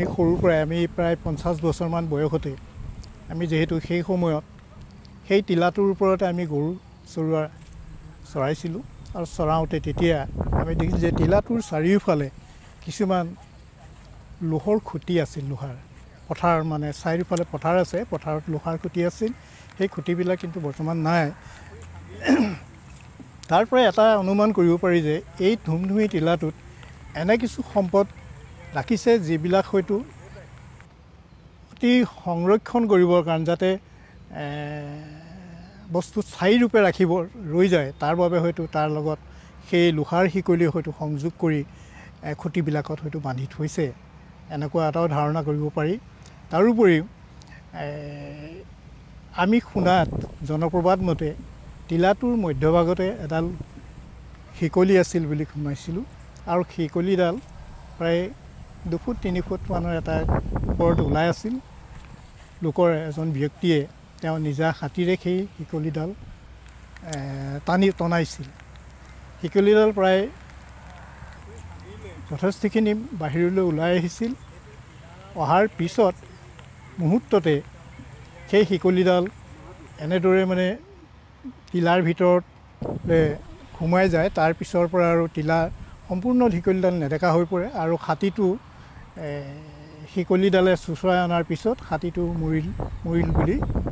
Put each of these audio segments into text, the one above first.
সৰুৰ পৰাই আমি প্ৰায় 50 বছৰমান বয়সতে আমি যেহেতু সেই সময়ত সেই টিলাটোৰ ওপৰতে আমি গৰু চৰাইছিলোঁ আৰু চৰাওঁতে তেতিয়া আমি দেখিছোঁ যে টিলাটোৰ চাৰিওফালে কিছুমান লোহৰ খুঁটি আছিল। লোহাৰ পথাৰ মানে চাৰিওফালে পথাৰ আছে, পথাৰত লোহাৰ খুঁটি আছিল। সেই খুঁটিবিলাক কিন্তু বৰ্তমান নাই। তাৰ পৰা এটা অনুমান কৰিব পাৰি যে এই ধুমধুমি টিলাটোত এনে কিছু সম্পদ ৰাখিছে যিবিলাক হয়তো অতি সংৰক্ষণ কৰিবৰ কাৰণে যাতে বস্তু স্থায়ী ৰূপে ৰাখিব ৰৈ যায়, তাৰ বাবে হয়তো তাৰ লগত সেই লোহাৰ শিকলি হয়তো সংযোগ কৰি খুঁটিবিলাকত হয়তো বান্ধি থৈছে, এনেকুৱা এটাও ধাৰণা কৰিব পাৰি। তাৰোপৰিও আমি শুনাত জনপ্ৰবাদ মতে টিলাটোৰ মধ্যভাগতে এডাল শিকলি আছিল বুলি শুনাইছিলোঁ আৰু শিকলিডাল প্ৰায় 2 ফুট 3 ফুট মানৰ এটা ওপৰত ওলাই আছিল। লোকৰ এজন ব্যক্তিয়ে তেওঁ নিজা হাতীৰে সেই শিকলিডাল টনাইছিল। শিকলিডাল প্ৰায় যথেষ্টখিনি বাহিৰলৈ ওলাই আহিছিল। অহাৰ পিছত মুহূৰ্ততে সেই শিকলিডাল এনেদৰে মানে টিলাৰ ভিতৰত সোমাই যায়। তাৰ পিছৰ পৰা আৰু টিলা সম্পূৰ্ণ শিকলিডাল নেদেখা হৈ পৰে আৰু হাতীটো শিকলিডালে চুচৰাই অনাৰ পিছত হাতীটো মৰিল বুলি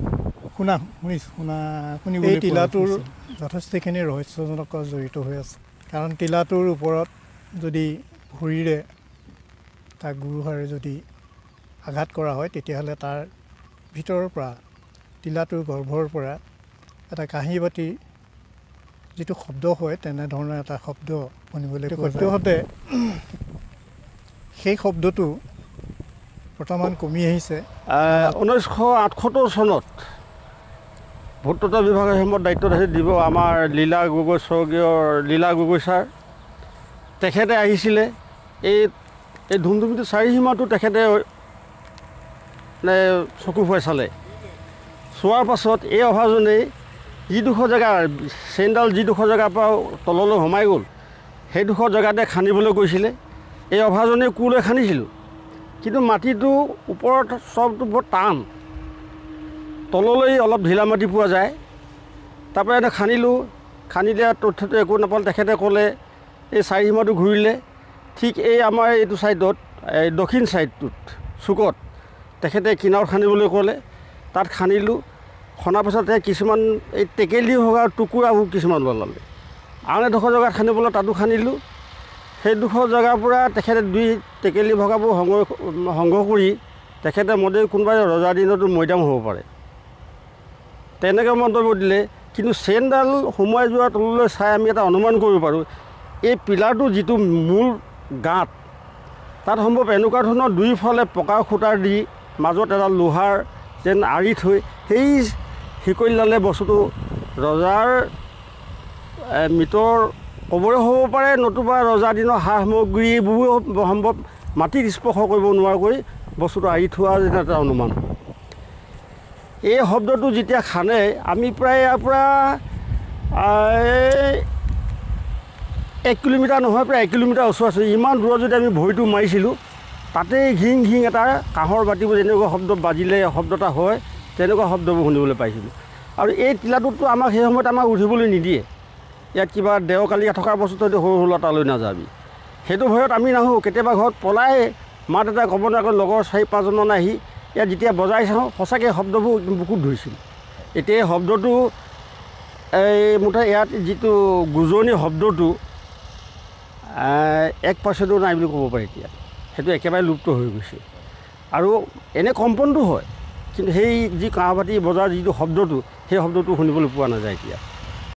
শুনিবলৈ এই টিলাটোৰ যথেষ্টখিনি ৰহস্যজনক জড়িত হৈ আছে। কাৰণ টিলাটোৰ ওপৰত যদি ভৰিৰে তাক গুৰুহাৰে যদি আঘাত কৰা হয় তেতিয়াহ'লে তাৰ ভিতৰৰ পৰা টিলাটোৰ গৰ্ভৰ পৰা এটা কাঁহী বাতি যিটো শব্দ হয় তেনেধৰণৰ এটা শব্দ শুনিবলৈ সদ্যহতে সেই শব্দটো বৰ্তমান কমি আহিছে। 1978 চনত ভূতত্ব বিভাগৰ সময়ত দায়িত্বত দিব আমাৰ স্বৰ্গীয় লীলা গগৈ ছাৰ, তেখেতে আহিছিলে। এই ধুমধুমিটো চাৰিসীমাটো তেখেতে চকু ফুৱাই চালে। চোৱাৰ পাছত এই অভাজনেই যিডোখৰ জেগা চেইনডাল যিডোখৰ জেগাৰ পৰা তললৈ সোমাই গ'ল সেইডোখৰ জেগাতে খান্দিবলৈ গৈছিলে। এই অভাজনে কোৰলৈ খান্দিছিলোঁ, কিন্তু মাটিটো ওপৰত চবটো বৰ টান, তললৈ অলপ ঢিলা মাটি পোৱা যায়। তাৰপৰা এনে খান্দিলোঁ, খান্দিলে তথ্যটো একো নাপালে। তেখেতে ক'লে এই চাৰিসীমাটো ঘূৰিলে ঠিক এই আমাৰ এইটো ছাইডত এই দক্ষিণ ছাইডটোত চুকত তেখেতে কিনাৰত খান্দিবলৈ ক'লে। তাত খান্দিলোঁ, খন্দাৰ পাছত কিছুমান এই টেকেলি ভগা টুকুৰাবোৰ কিছুমান ওলালে। আন এডোখৰ জেগাত খান্দিবলৈ তাতো খান্দিলোঁ। সেইডোখৰ জেগাৰ পৰা তেখেতে 2 টেকেলি ভগাবোৰ সংগ্ৰহ কৰি তেখেতে মতে কোনোবাই ৰজাৰ দিনতো মৈদাম হ'ব পাৰে তেনেকৈ মন্তব্য দিলে। কিন্তু চেইনডাল সোমোৱাই যোৱাৰ তললৈ চাই আমি এটা অনুমান কৰিব পাৰোঁ এই পিলাৰটো যিটো মূল গাঁত তাত সম্ভৱ এনেকুৱা ধৰণৰ দুয়োফালে পকা খুঁটাৰ দি মাজত এডাল লোহাৰ যেন আঁৰি থৈ সেই শিকলিডালে বস্তুটো ৰজাৰ মৃতৰ ক'বই হ'ব পাৰে, নতুবা ৰজাৰ দিনৰ সা সামগ্ৰীবোৰ সম্ভৱ মাটিত স্পৰ্শ কৰিব নোৱাৰাকৈ বস্তুটো আঁৰি থোৱা যেন এটা অনুমান। এই শব্দটো যেতিয়া খানে আমি প্ৰায় ইয়াৰ পৰা 1 কিলোমিটাৰ নহয়, প্ৰায় 1 কিলোমিটাৰ ওচৰ ইমান দূৰত যদি আমি ভৰিটো মাৰিছিলোঁ, তাতেই ঘিং ঘিং এটা কাঁহৰ বাতিবোৰ যেনেকুৱা শব্দ বাজিলে শব্দ এটা হয় তেনেকুৱা শব্দবোৰ শুনিবলৈ পাইছিলোঁ। আৰু এই টিলাটোততো আমাক সেই সময়ত আমাক উঠিবলৈ নিদিয়ে। ইয়াত কিবা দেওকালীয়া থকাৰ বস্তু সৰু সৰু তালৈ নাযাবি, সেইটো ভয়ত আমি নাহোঁ। কেতিয়াবা ঘৰত পলাই মাত এটা ক'ব নোৱাৰাকৈ লগৰ 4-5জনমান আহি ইয়াত যেতিয়া বজাই চাওঁ সঁচাকৈ শব্দবোৰ বুকুত ধৰিছিল। এতিয়া এই শব্দটো মুঠতে ইয়াত যিটো গুজনি শব্দটো 1% নাই বুলি ক'ব পাৰি। এতিয়া সেইটো একেবাৰে লুপ্ত হৈ গৈছে। আৰু এনে কম্পনটো হয়, কিন্তু সেই যি কাঁহ বাতি বজাৰ যিটো শব্দটো সেই শব্দটো শুনিবলৈ পোৱা নাযায় এতিয়া।